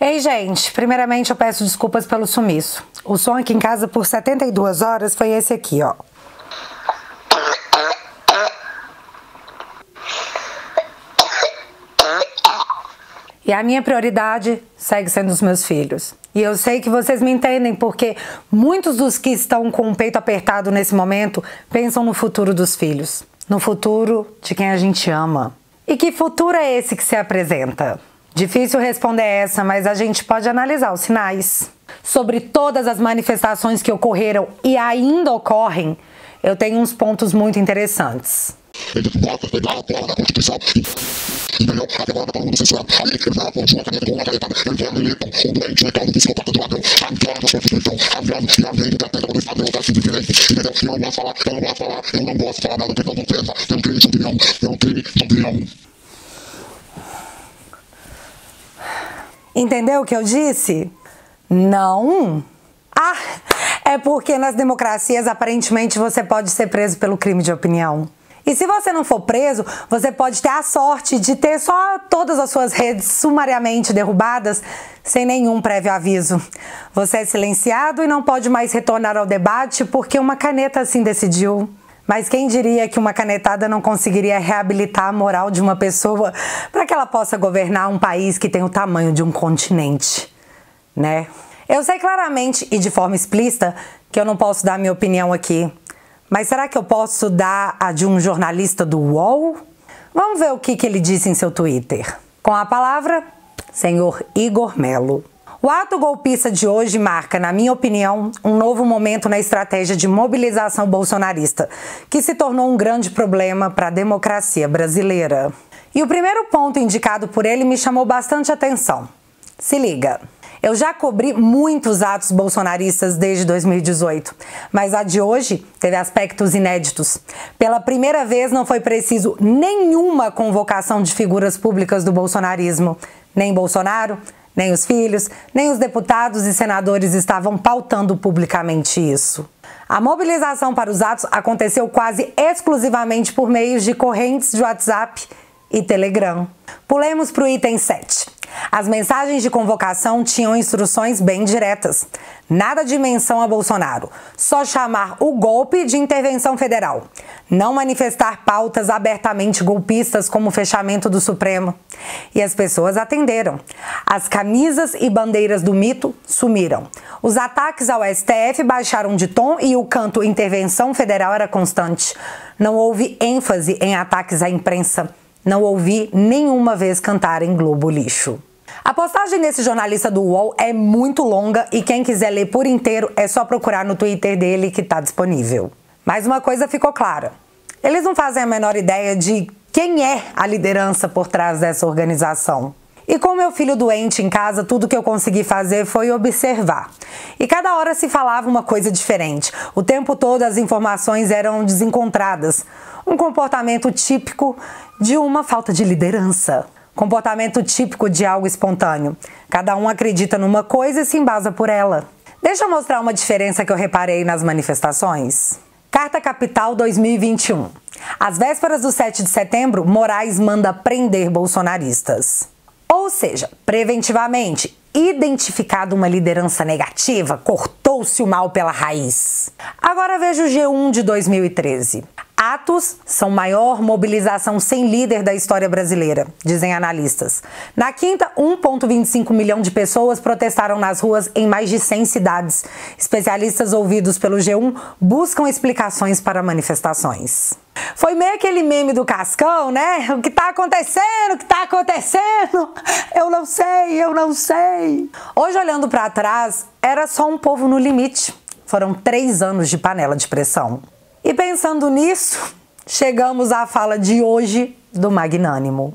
Ei, gente, primeiramente eu peço desculpas pelo sumiço. O som aqui em casa por 72 horas foi esse aqui, ó. E a minha prioridade segue sendo os meus filhos. E eu sei que vocês me entendem, porque muitos dos que estão com o peito apertado nesse momento pensam no futuro dos filhos, no futuro de quem a gente ama. E que futuro é esse que se apresenta? Difícil responder essa, mas a gente pode analisar os sinais. Sobre todas as manifestações que ocorreram e ainda ocorrem, eu tenho uns pontos muito interessantes. Entendeu o que eu disse? Não. Ah, é porque nas democracias aparentemente você pode ser preso pelo crime de opinião. E se você não for preso, você pode ter a sorte de ter só todas as suas redes sumariamente derrubadas sem nenhum prévio aviso. Você é silenciado e não pode mais retornar ao debate porque uma caneta assim decidiu. Mas quem diria que uma canetada não conseguiria reabilitar a moral de uma pessoa para que ela possa governar um país que tem o tamanho de um continente, né? Eu sei claramente e de forma explícita que eu não posso dar minha opinião aqui. Mas será que eu posso dar a de um jornalista do UOL? Vamos ver o que ele disse em seu Twitter. Com a palavra, senhor Igor Melo. O ato golpista de hoje marca, na minha opinião, um novo momento na estratégia de mobilização bolsonarista, que se tornou um grande problema para a democracia brasileira. E o primeiro ponto indicado por ele me chamou bastante atenção. Se liga. Eu já cobri muitos atos bolsonaristas desde 2018, mas a de hoje teve aspectos inéditos. Pela primeira vez não foi preciso nenhuma convocação de figuras públicas do bolsonarismo. Nem Bolsonaro, nem os filhos, nem os deputados e senadores estavam pautando publicamente isso. A mobilização para os atos aconteceu quase exclusivamente por meios de correntes de WhatsApp e Telegram. Pulemos para o item 7. As mensagens de convocação tinham instruções bem diretas. Nada de menção a Bolsonaro, só chamar o golpe de intervenção federal. Não manifestar pautas abertamente golpistas como o fechamento do Supremo. E as pessoas atenderam. As camisas e bandeiras do mito sumiram. Os ataques ao STF baixaram de tom e o canto intervenção federal era constante. Não houve ênfase em ataques à imprensa. Não ouvi nenhuma vez cantar em Globo Lixo. A postagem desse jornalista do UOL é muito longa e quem quiser ler por inteiro é só procurar no Twitter dele que está disponível. Mas uma coisa ficou clara. Eles não fazem a menor ideia de quem é a liderança por trás dessa organização. E com meu filho doente em casa, tudo que eu consegui fazer foi observar. E cada hora se falava uma coisa diferente. O tempo todo as informações eram desencontradas. Um comportamento típico de uma falta de liderança. Comportamento típico de algo espontâneo. Cada um acredita numa coisa e se embasa por ela. Deixa eu mostrar uma diferença que eu reparei nas manifestações. Carta Capital 2021. Às vésperas do 7 de setembro, Moraes manda prender bolsonaristas. Ou seja, preventivamente, identificado uma liderança negativa, cortou-se o mal pela raiz. Agora veja o G1 de 2013. Atos são maior mobilização sem líder da história brasileira, dizem analistas. Na quinta, 1,25 milhão de pessoas protestaram nas ruas em mais de 100 cidades. Especialistas ouvidos pelo G1 buscam explicações para manifestações. Foi meio aquele meme do Cascão, né? O que tá acontecendo? O que tá acontecendo? Eu não sei, eu não sei. Hoje, olhando para trás, era só um povo no limite. Foram 3 anos de panela de pressão. E pensando nisso, chegamos à fala de hoje do Magnânimo.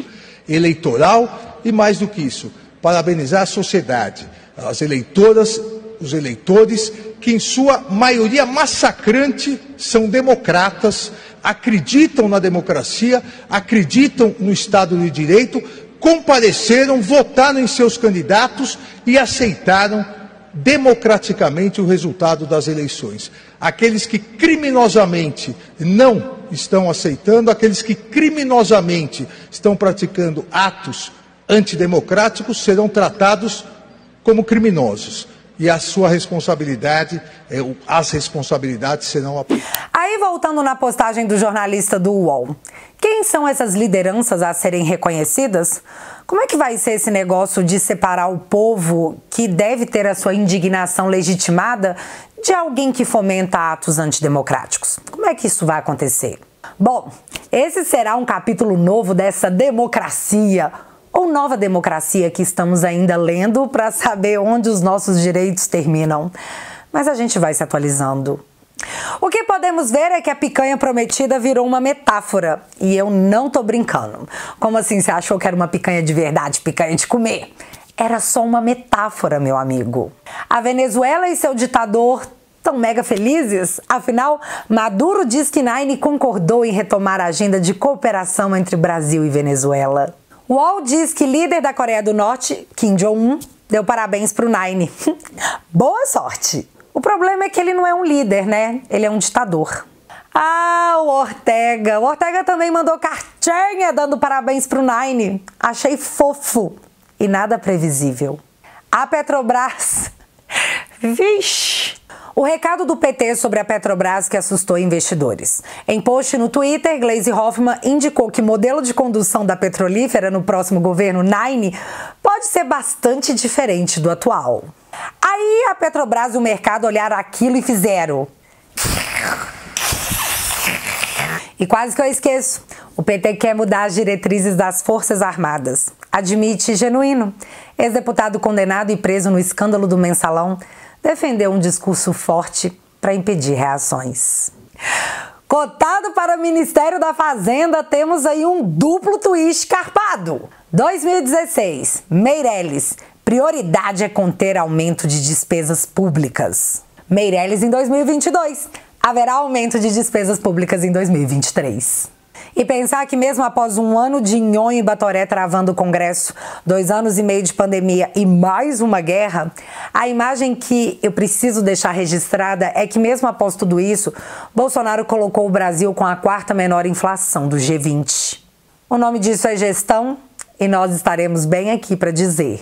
Eleitoral e mais do que isso, parabenizar a sociedade, as eleitoras, os eleitores, que em sua maioria massacrante são democratas, acreditam na democracia, acreditam no Estado de Direito, compareceram, votaram em seus candidatos e aceitaram democraticamente o resultado das eleições. Aqueles que criminosamente não estão aceitando, aqueles que criminosamente estão praticando atos antidemocráticos serão tratados como criminosos. E a sua responsabilidade, as responsabilidades serão aplicadas. Aí, voltando na postagem do jornalista do UOL, quem são essas lideranças a serem reconhecidas? Como é que vai ser esse negócio de separar o povo que deve ter a sua indignação legitimada de alguém que fomenta atos antidemocráticos? Como é que isso vai acontecer? Bom, esse será um capítulo novo dessa democracia, ou nova democracia que estamos ainda lendo para saber onde os nossos direitos terminam. Mas a gente vai se atualizando. O que podemos ver é que a picanha prometida virou uma metáfora. E eu não tô brincando. Como assim você achou que era uma picanha de verdade, picanha de comer? Era só uma metáfora, meu amigo. A Venezuela e seu ditador estão mega felizes? Afinal, Maduro diz que Nine concordou em retomar a agenda de cooperação entre Brasil e Venezuela. O UOL diz que líder da Coreia do Norte, Kim Jong-un, deu parabéns pro Nine. Boa sorte! O problema é que ele não é um líder, né? Ele é um ditador. Ah, o Ortega. O Ortega também mandou cartinha dando parabéns pro Nine. Achei fofo e nada previsível. A Petrobras. Vixe! O recado do PT sobre a Petrobras que assustou investidores. Em post no Twitter, Gleisi Hoffmann indicou que o modelo de condução da petrolífera no próximo governo Nine pode ser bastante diferente do atual. Aí a Petrobras e o mercado olharam aquilo e fizeram. E quase que eu esqueço. O PT quer mudar as diretrizes das Forças Armadas. Admite Genuíno, ex-deputado condenado e preso no escândalo do Mensalão, defendeu um discurso forte para impedir reações. Cotado para o Ministério da Fazenda, temos aí um duplo twist carpado. 2016, Meirelles, prioridade é conter aumento de despesas públicas. Meirelles em 2022, haverá aumento de despesas públicas em 2023. E pensar que mesmo após um ano de Nhonho e Batoré travando o Congresso, 2 anos e meio de pandemia e mais uma guerra, a imagem que eu preciso deixar registrada é que mesmo após tudo isso, Bolsonaro colocou o Brasil com a 4ª menor inflação do G20. O nome disso é gestão e nós estaremos bem aqui para dizer.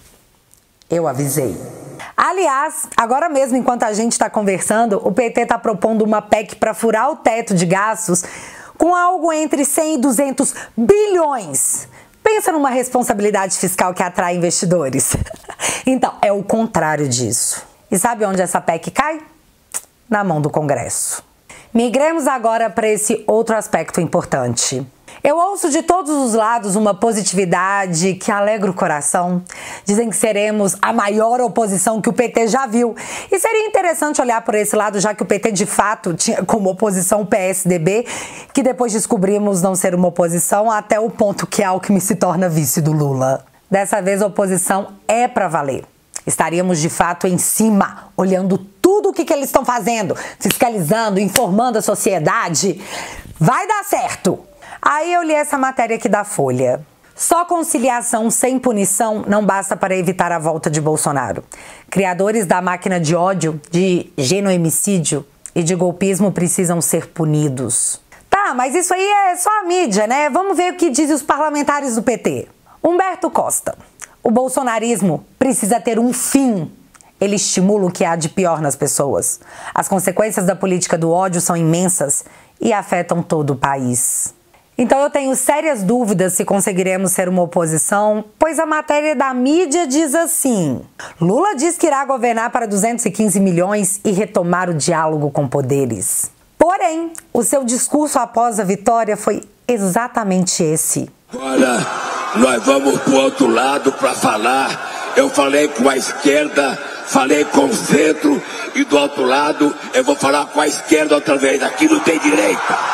Eu avisei. Aliás, agora mesmo enquanto a gente está conversando, o PT está propondo uma PEC para furar o teto de gastos com algo entre 100 e 200 bilhões. Pensa numa responsabilidade fiscal que atrai investidores. Então, é o contrário disso. E sabe onde essa PEC cai? Na mão do Congresso. Migremos agora para esse outro aspecto importante. Eu ouço de todos os lados uma positividade que alegra o coração. Dizem que seremos a maior oposição que o PT já viu. E seria interessante olhar por esse lado, já que o PT de fato tinha como oposição o PSDB, que depois descobrimos não ser uma oposição até o ponto que Alckmin se torna vice do Lula. Dessa vez a oposição é para valer. Estaríamos de fato em cima, olhando tudo o que eles estão fazendo, fiscalizando, informando a sociedade. Vai dar certo! Aí eu li essa matéria aqui da Folha. Só conciliação sem punição não basta para evitar a volta de Bolsonaro. Criadores da máquina de ódio, de genoemicídio e de golpismo precisam ser punidos. Tá, mas isso aí é só a mídia, né? Vamos ver o que dizem os parlamentares do PT. Humberto Costa. O bolsonarismo precisa ter um fim. Ele estimula o que há de pior nas pessoas. As consequências da política do ódio são imensas e afetam todo o país. Então eu tenho sérias dúvidas se conseguiremos ser uma oposição, pois a matéria da mídia diz assim: Lula diz que irá governar para 215 milhões e retomar o diálogo com poderes. Porém, o seu discurso após a vitória foi exatamente esse. Agora nós vamos para o outro lado para falar. Eu falei com a esquerda, falei com o centro e do outro lado eu vou falar com a esquerda outra vez. Aqui não tem direita.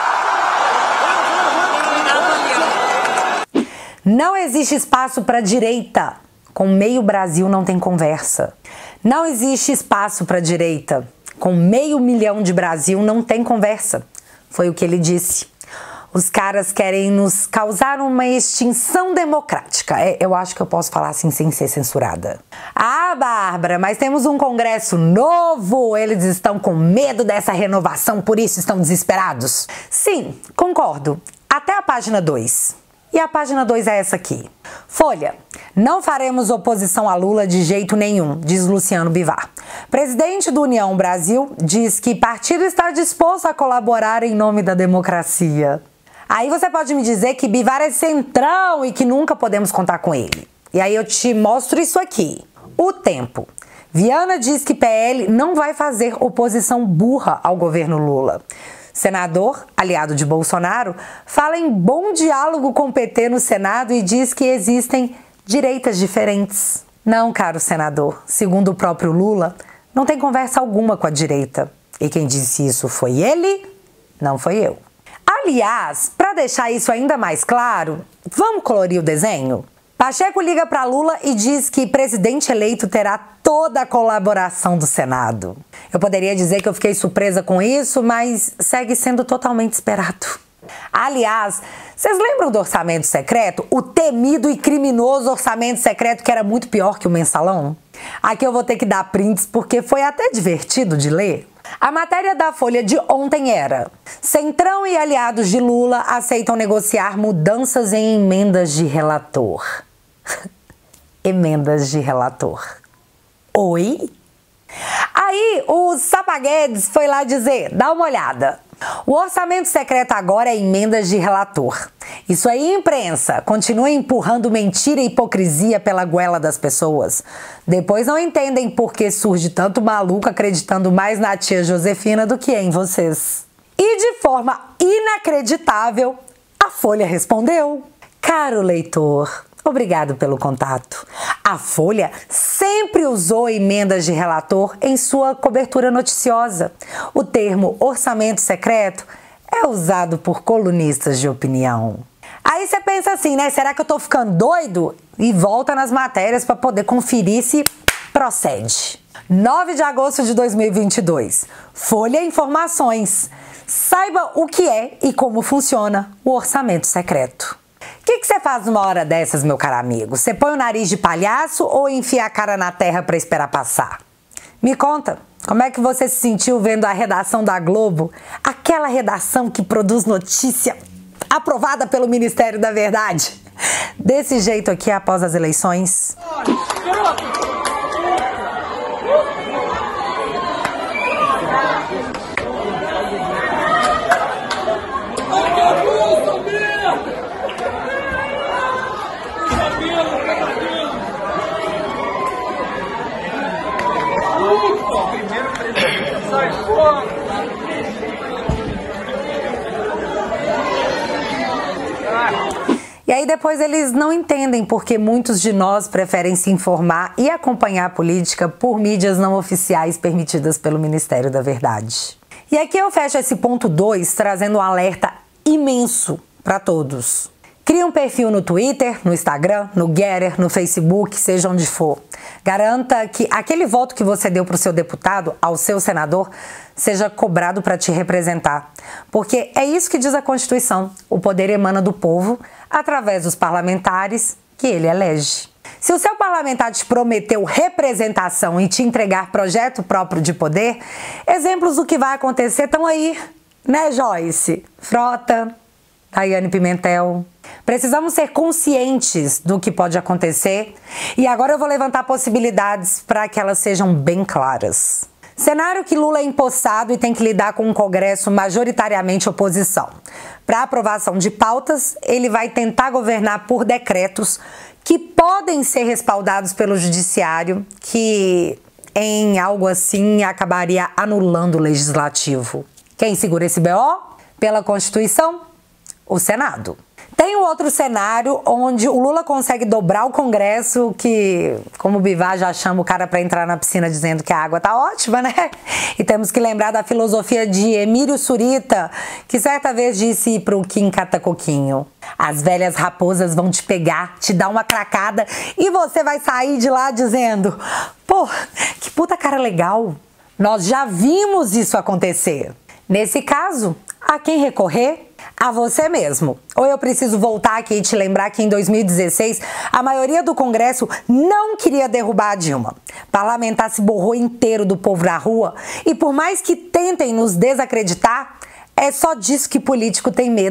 Não existe espaço para a direita. Com meio Brasil não tem conversa. Não existe espaço para a direita. Com 500 mil de Brasil não tem conversa. Foi o que ele disse. Os caras querem nos causar uma extinção democrática. Eu acho que eu posso falar assim sem ser censurada. Ah, Bárbara, mas temos um Congresso novo. Eles estão com medo dessa renovação, por isso estão desesperados. Sim, concordo. Até a página 2. E a página 2 é essa aqui. Folha. Não faremos oposição a Lula de jeito nenhum, diz Luciano Bivar. Presidente do União Brasil diz que partido está disposto a colaborar em nome da democracia. Aí você pode me dizer que Bivar é centrão e que nunca podemos contar com ele. E aí eu te mostro isso aqui. O Tempo. Viana diz que PL não vai fazer oposição burra ao governo Lula. Senador, aliado de Bolsonaro, fala em bom diálogo com o PT no Senado e diz que existem direitas diferentes. Não, caro senador, segundo o próprio Lula, não tem conversa alguma com a direita. E quem disse isso foi ele, não foi eu. Aliás, para deixar isso ainda mais claro, vamos colorir o desenho? Pacheco liga para Lula e diz que presidente eleito terá toda a colaboração do Senado. Eu poderia dizer que eu fiquei surpresa com isso, mas segue sendo totalmente esperado. Aliás, vocês lembram do orçamento secreto? O temido e criminoso orçamento secreto que era muito pior que o mensalão? Aqui eu vou ter que dar prints porque foi até divertido de ler. A matéria da Folha de ontem era: Centrão e aliados de Lula aceitam negociar mudanças em emendas de relator. Emendas de relator. Oi? Aí o Sapa Guedes foi lá dizer, dá uma olhada. O orçamento secreto agora é emendas de relator. Isso aí, imprensa, continua empurrando mentira e hipocrisia pela goela das pessoas. Depois não entendem por que surge tanto maluco acreditando mais na tia Josefina do que em vocês. E de forma inacreditável, a Folha respondeu. Caro leitor, obrigado pelo contato. A Folha sempre usou emendas de relator em sua cobertura noticiosa. O termo orçamento secreto é usado por colunistas de opinião. Aí você pensa assim, né? Será que eu tô ficando doido? E volta nas matérias para poder conferir se procede. 9 de agosto de 2022. Folha Informações. Saiba o que é e como funciona o orçamento secreto. O que você faz numa hora dessas, meu caro amigo? Você põe o nariz de palhaço ou enfia a cara na terra para esperar passar? Me conta, como é que você se sentiu vendo a redação da Globo? Aquela redação que produz notícia aprovada pelo Ministério da Verdade. Desse jeito aqui após as eleições. E aí depois eles não entendem porque muitos de nós preferem se informar e acompanhar a política por mídias não oficiais permitidas pelo Ministério da Verdade. E aqui eu fecho esse ponto 2 trazendo um alerta imenso para todos. Crie um perfil no Twitter, no Instagram, no Getter, no Facebook, seja onde for. Garanta que aquele voto que você deu para o seu deputado, ao seu senador, seja cobrado para te representar. Porque é isso que diz a Constituição. O poder emana do povo através dos parlamentares que ele elege. Se o seu parlamentar te prometeu representação e te entregar projeto próprio de poder, exemplos do que vai acontecer estão aí, né, Joyce? Frota, Daiane Pimentel. Precisamos ser conscientes do que pode acontecer e agora eu vou levantar possibilidades para que elas sejam bem claras. Cenário que Lula é empossado e tem que lidar com um Congresso majoritariamente oposição. Para aprovação de pautas, ele vai tentar governar por decretos que podem ser respaldados pelo Judiciário, que em algo assim acabaria anulando o Legislativo. Quem segura esse BO? Pela Constituição? O Senado. Tem um outro cenário onde o Lula consegue dobrar o Congresso, que, como o Bivar já chama o cara para entrar na piscina dizendo que a água tá ótima, né? E temos que lembrar da filosofia de Emílio Surita, que certa vez disse pro Kim Catacoquinho: as velhas raposas vão te pegar, te dar uma cracada e você vai sair de lá dizendo: pô, que puta cara legal. Nós já vimos isso acontecer. Nesse caso, a quem recorrer? A você mesmo. Ou eu preciso voltar aqui e te lembrar que em 2016 a maioria do Congresso não queria derrubar a Dilma. Parlamentar se borrou inteiro do povo na rua e por mais que tentem nos desacreditar, é só disso que político tem medo.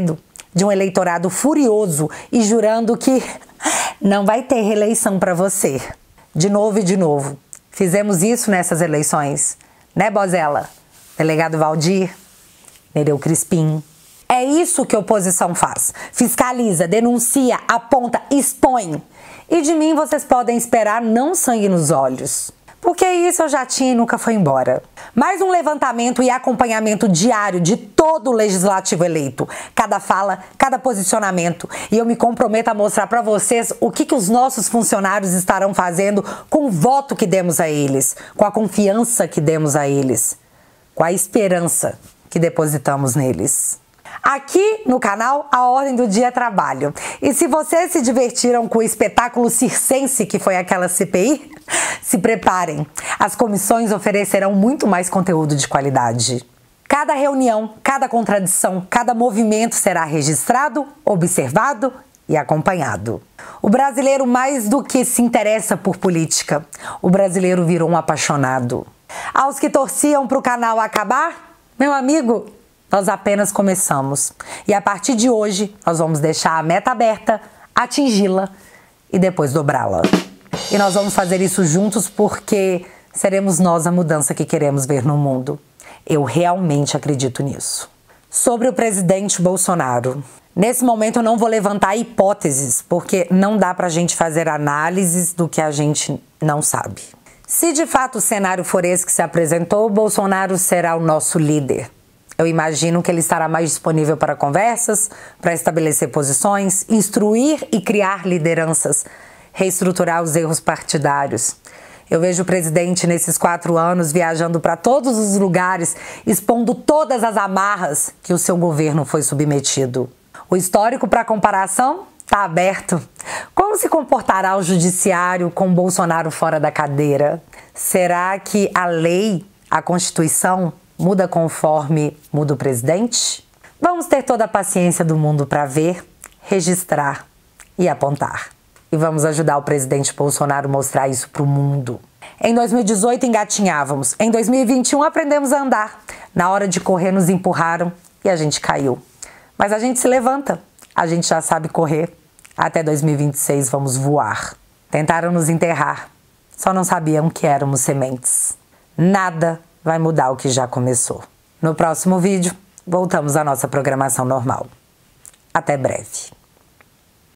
de um eleitorado furioso e jurando que não vai ter reeleição para você. De novo e de novo. Fizemos isso nessas eleições, né, Bozella? Delegado Valdir, Nereu Crispim. É isso que a oposição faz. Fiscaliza, denuncia, aponta, expõe. E de mim vocês podem esperar não sangue nos olhos. Porque isso eu já tinha e nunca foi embora. Mais um levantamento e acompanhamento diário de todo o legislativo eleito. Cada fala, cada posicionamento. E eu me comprometo a mostrar para vocês o que os nossos funcionários estarão fazendo com o voto que demos a eles, com a confiança que demos a eles, com a esperança que depositamos neles. Aqui no canal, a Ordem do Dia é trabalho. E se vocês se divertiram com o espetáculo circense que foi aquela CPI, se preparem. As comissões oferecerão muito mais conteúdo de qualidade. Cada reunião, cada contradição, cada movimento será registrado, observado e acompanhado. O brasileiro mais do que se interessa por política, o brasileiro virou um apaixonado. Aos que torciam para o canal acabar, meu amigo, nós apenas começamos. E a partir de hoje, nós vamos deixar a meta aberta, atingi-la e depois dobrá-la. E nós vamos fazer isso juntos porque seremos nós a mudança que queremos ver no mundo. Eu realmente acredito nisso. Sobre o presidente Bolsonaro. Nesse momento eu não vou levantar hipóteses, porque não dá pra gente fazer análises do que a gente não sabe. Se de fato o cenário for esse que se apresentou, Bolsonaro será o nosso líder. Eu imagino que ele estará mais disponível para conversas, para estabelecer posições, instruir e criar lideranças, reestruturar os erros partidários. Eu vejo o presidente nesses 4 anos viajando para todos os lugares, expondo todas as amarras que o seu governo foi submetido. O histórico para comparação está aberto. Como se comportará o judiciário com Bolsonaro fora da cadeira? Será que a lei, a Constituição, muda conforme muda o presidente? Vamos ter toda a paciência do mundo para ver, registrar e apontar. E vamos ajudar o presidente Bolsonaro a mostrar isso para o mundo. Em 2018 engatinhávamos, em 2021 aprendemos a andar. Na hora de correr nos empurraram e a gente caiu. Mas a gente se levanta, a gente já sabe correr. Até 2026 vamos voar. Tentaram nos enterrar, só não sabiam que éramos sementes. Nada vai mudar o que já começou. No próximo vídeo, voltamos à nossa programação normal. Até breve.